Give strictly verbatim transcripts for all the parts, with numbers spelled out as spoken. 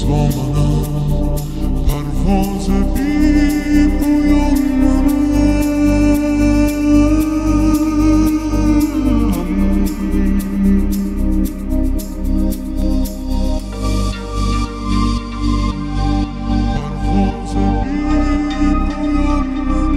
رسوا منم، پرواز بی پایان منم. پرواز بی پایان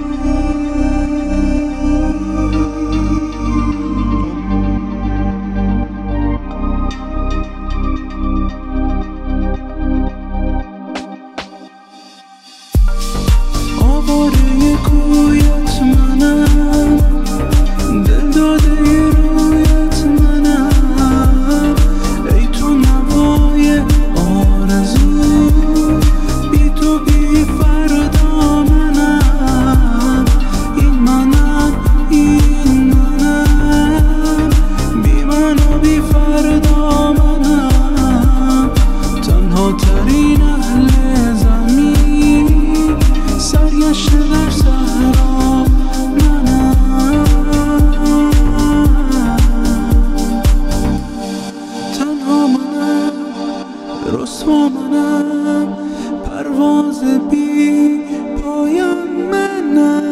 آواره کویت منم، دلداده رویت منم. ای تو نوای آرزو، بی تو بی فردا منم. این منم، این منم، بی من و بی فردا منم. تنها ترین اهل زمین، سرگشته در صحرا منم. تنها منم، رسوا منم، پرواز بی پایان منم.